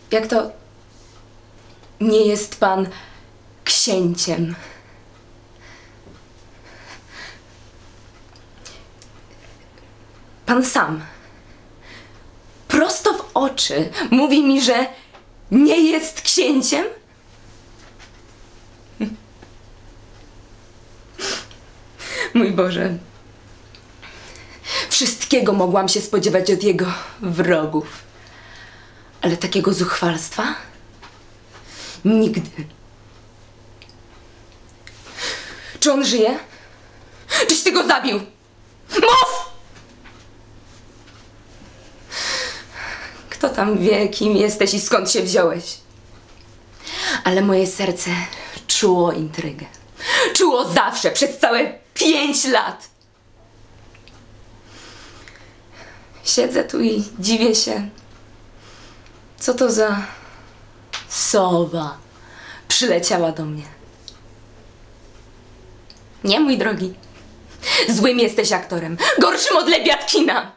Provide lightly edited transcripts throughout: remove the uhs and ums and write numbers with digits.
Jak to nie jest pan księciem? Pan sam, prosto w oczy, mówi mi, że nie jest księciem? Mój Boże, wszystkiego mogłam się spodziewać od jego wrogów, ale takiego zuchwalstwa? Nigdy. Czy on żyje? Czyś ty go zabił? Mów! Kto tam wie, kim jesteś i skąd się wziąłeś? Ale moje serce czuło intrygę. Czuło zawsze, przez całe 5 lat. Siedzę tu i dziwię się, co to za sowa przyleciała do mnie. Nie, mój drogi. Złym jesteś aktorem. Gorszym od lebiatkina.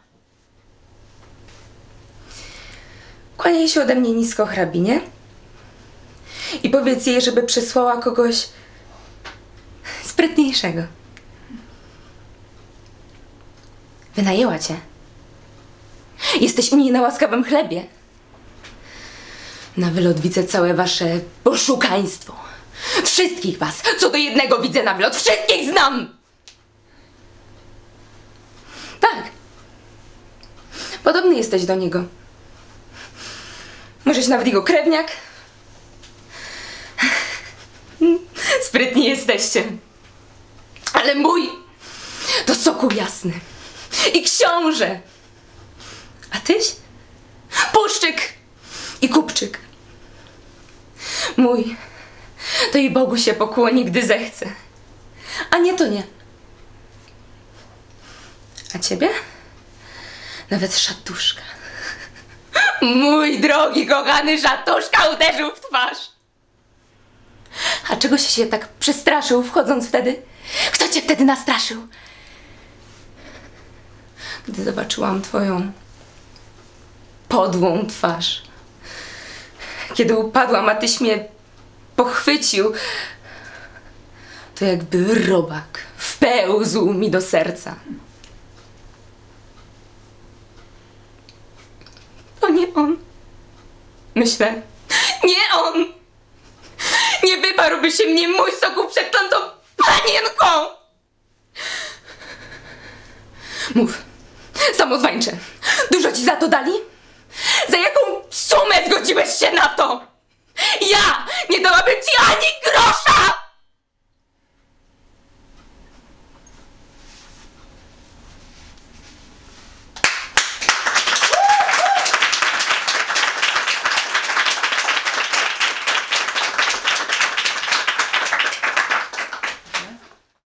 Kłaniaj się ode mnie nisko, hrabinie. I powiedz jej, żeby przysłała kogoś sprytniejszego. Wynajęła cię. Jesteś u niej na łaskawym chlebie. Na wylot widzę całe wasze poszukaństwo. Wszystkich was, co do jednego widzę na wylot. Wszystkich znam! Tak. Podobny jesteś do niego. Możeś nawet jego krewniak. Sprytni jesteście. Ale mój to sokół jasny. I książę. A tyś? Puszczyk i kupczyk. Mój to i Bogu się pokłoni, gdy zechce. A nie to nie. A ciebie? Nawet szatuszka. Mój drogi, kochany, szatuszka uderzył w twarz. A czegoś się tak przestraszył, wchodząc wtedy? Kto cię wtedy nastraszył? Gdy zobaczyłam twoją podłą twarz. Kiedy upadłam, a tyś mnie pochwycił, to jakby robak wpełzł mi do serca. To nie on. Myślę, nie on. Nie wyparłby się mnie mój sokół przed tamtą panienką. Mów, samozwańcze, dużo ci za to dali? Za jaką sumę zgodziłeś się na to? Ja nie dałabym ci ani grosza!